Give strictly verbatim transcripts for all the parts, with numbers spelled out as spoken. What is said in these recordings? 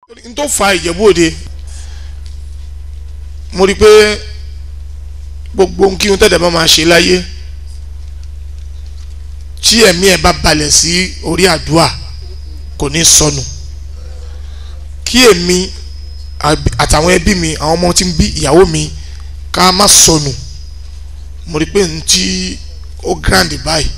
n tó fa Ìjẹ̀bú Òde mo rí pé gbogbo nkíhun tẹ́lẹ̀ bá máa ṣe láyé tí ẹ̀mí ẹ̀ bá balẹ̀ sí orí àdúà kò ní sọnù. Kí èmi àtàwọn ẹbí mi àwọn ọmọ tí ń bí ìyàwó mi ká má sọnù. Mo rí pé n tí ó grand báyìí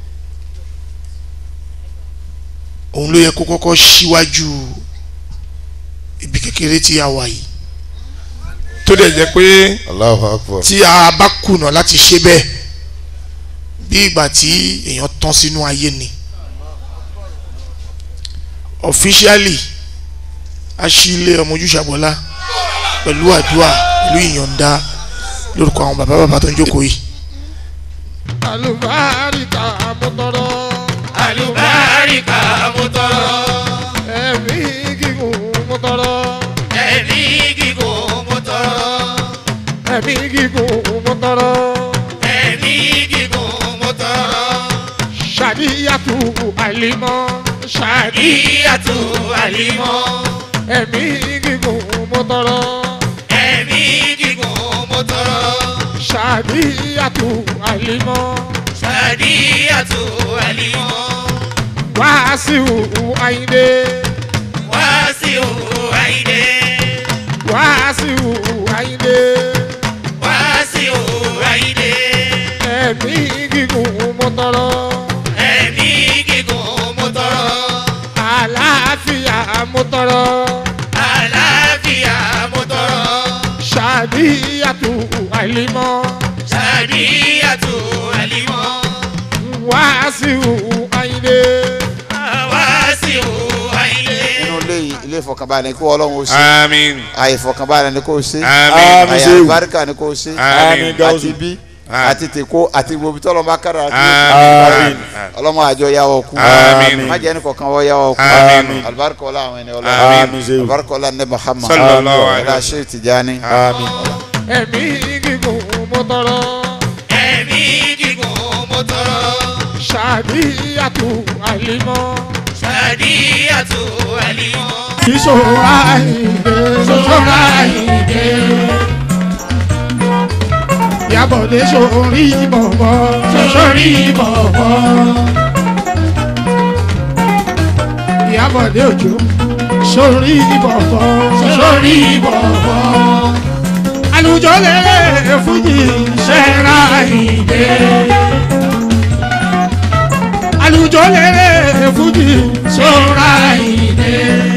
òun ló yẹ kó kọ́kọ́ síwájú ibi kékeré tí a wà yìí, tó dẹ̀ jẹ́ pé Allahu Akbar, tí a bá kùnà láti ṣe bẹ́ẹ̀ bí ìgbà tí èèyàn tán sínú ayé ni. Officially a ṣí ilé ọmọ Ojúṣàbọ̀lá pẹ̀lú àdúrà pẹ̀lú ìyọ̀ǹda lórúkọ àwọn bàbá bàbá tó ń jókòó yìí. Àlùbáríkà mo tọrọ. Àlùbáríkà mo tọrọ. Ẹ̀mí gígùn mo tọrọ. Ẹ̀mí gígùn mo tọrọ. Ẹ̀mí gígùn mo tọrọ. Ẹ̀mí gígùn mo tọrọ. Ṣàdíyàtú àlímọ́. Ṣàdíyàtú àlímọ́. Ẹ̀mí gígùn mo tọrọ. Ẹ̀mí gígùn mo tọrọ. Ṣàdíyàtú àlímọ́. Ṣàdíyàtú àlímọ́. Wàásíù Àyìndé. Wàásíù Àyìndé. Wàásíù Àyìndé. Wàásíù Àyìndé. Ẹ̀mí gígùn mo tọrọ. Ẹ̀mí gígùn mo tọrọ. Àlàáfíà mo tọrọ. Àlàáfíà mo tọrọ. Ṣàdíyàtú àlímọ́. Ṣàdíyàtú àlímọ́. Wàásíù Àyìndé. Wàásíù Àyìndé. inú ilé yìí ilé ìfọkànbalẹ̀ kó Ọlọ́run ó ṣe, Àmín. àìfọkànbalẹ̀ ni kó ṣe, Àmín. àyà àlùbáríkà ni kó ṣe, Àmín. àti bí àti tèkó àti gbòbí tọ́lọ́ máa kára àti Àmín. ọlọ́mọ àjọ yàwó kú, Àmín. má jẹ́ ní kọ̀ọ̀kan wọ́ yàwó kú, Àmín. àlùbáríkà ọlá àwọn ẹni Àmín. Ọlọ́run, àlùbáríkà ọlá ní Muhammad, Sallallahu alaihi ọlá Sheikh Tijani. Ẹ̀mí gígùn mo tọrọ. Ẹ̀mí gígùn mo tọrọ. Ṣàdíyàtú àlímọ́. Ṣàdíyàtú àlímọ́. Ìṣòro Àyìndé. Ṣòro Àyìndé. Ìyábọ̀dé sórí bọ̀bọ̀. Sórí bọ̀bọ̀. Ìyábọ̀dé Òjó sórí bọ̀bọ̀. Sórí bọ̀bọ̀. Àlùjọ lè fújì ṣẹ́ra Àyìndé. àlùjọ lè fújì Ṣòro Àyìndé.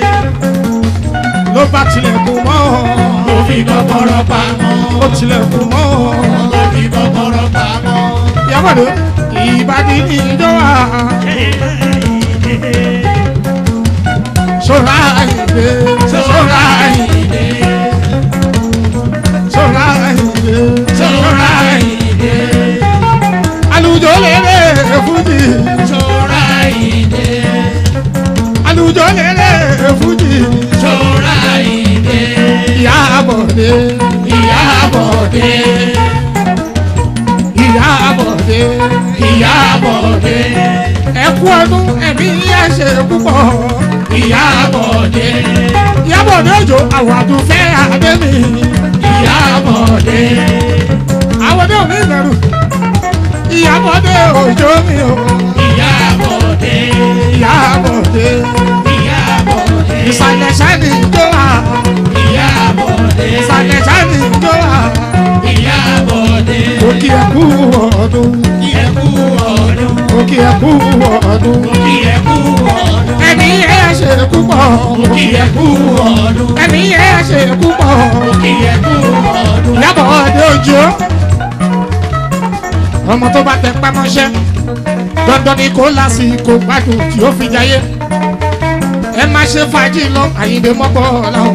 ló bá tilẹ̀kùn mọ́. Mo fi kọ́kọ́rọ́ pamọ́. Ó tilẹ̀kùn mọ́. Mo fi kọ́kọ́rọ́ pamọ́. Ìyábọ̀dé ìbàdí ní ìjọ wa. Ṣòro Àyìndé. Ṣòro Àyìndé. Ṣòro Àyìndé. Ṣòro Àyìndé. àlùjọ lè fújì. Ṣòro Àyìndé. àlùjọ lè fújì. Ṣòro Àyìndé. Ìyábọ̀dé. Ìyábọ̀dé. Ìyábọ̀dé. Ìyábọ̀dé. Ẹ kú ọdún ẹ̀mí ẹ̀ ṣe púpọ̀. Ìyábọ̀dé. Ìyábọ̀dé Òjó àwàdùn fẹ́ adé mi. Ìyábọ̀dé. Àwọ̀dé ò ní ìbẹ̀rù. Ìyábọ̀dé Òjó mi o. Ìyábọ̀dé. Ìyábọ̀dé. Ìyábọ̀dé. Ìsàlẹ̀ sẹ́ni tó wà. Ìyábọ̀dé. Ìsàlẹ̀ sẹ́ni tó wà. Ìyábọ̀dé. Òkè ẹ̀kú ọdún. Ẹkú ọdún. Òkè ẹ̀kú ọdún. Kí ẹkú ọdún. Ẹ̀mí ẹ̀ ṣe púpọ̀. Kí ẹkú ọdún. Ẹ̀mí ẹ̀ ṣe púpọ̀. Kí ẹkú ọdún. Ìyábọ̀dé Òjó. Ọmọ tó bá tẹ pamọ́ṣẹ́ dandan ni kó lásìkò gbádùn tí ó fi jayé. Ẹ má ṣe fàájì lọ Àyìndé mọ́pọ̀ ọ̀làwọ̀.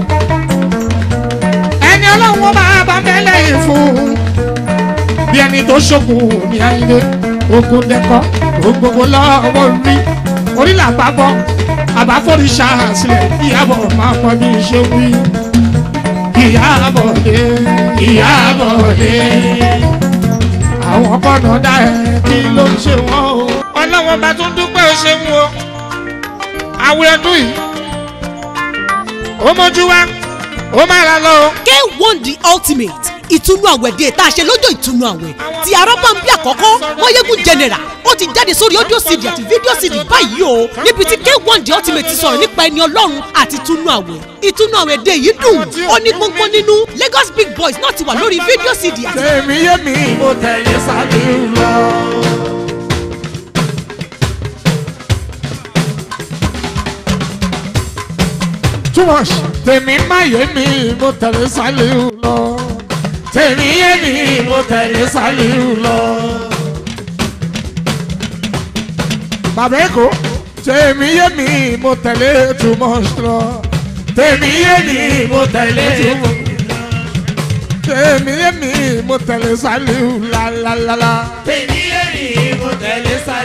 Ẹni ọlọ́run máa bá mẹ́lẹ̀ yìí fún bí ẹni tó ṣògùn ní Àyìndé. Ogun dẹ́kọ̀ gbogbo lọ́wọ́ rí orí làbá bọ́ àbáfọ́ríṣà sílẹ̀ Ìyábọ̀ máa pọ̀ bí ṣe wí. Ìyábọ̀dé. Ìyábọ̀dé. Àwọn kọ́nà dá ẹ kí ló ń ṣe wọ́n o. Ọlọ́wọ́n bá tún dúpẹ́ ó ṣe ń wo. Àwọn ẹdún yìí ó mọ́jú wá ó má ra lọ. K one the ultimate ìtùnú àwẹ̀dẹ tá a ṣe lọ́jọ́ ìtùnú àwẹ̀ ti Arọ́bámbí àkọ́kọ́ Mọ́yégún general ó ti jáde sórí audio C D àti video C D báyìí o níbi tí K one the ultimate ti sọ̀rọ̀ nípa ẹni Ọlọ́run àti ìtùnú àwẹ̀ ìtùnú àwẹ̀dẹ yìí dùn ó ní gbọ́ngbọ́n nínú Lagos big boys náà ti wà lórí video C D àti. tèmi yé mi mo tẹ̀lé Sàlíù lọ. too much tèmi má yé mi mo tẹ̀lé Sàlíù lọ. tèmi yé mi mo tẹ̀lé Sàlíù lọ. bàbá Èkó tèmi yé mi mo tẹ̀lé too much lọ. tèmi yé mi mo tẹ̀lé too much lọ. tèmi yé mi mo tẹ̀lé Sàlíù la la la la. tèmi yé mi mo tẹ̀lé Sàlíù.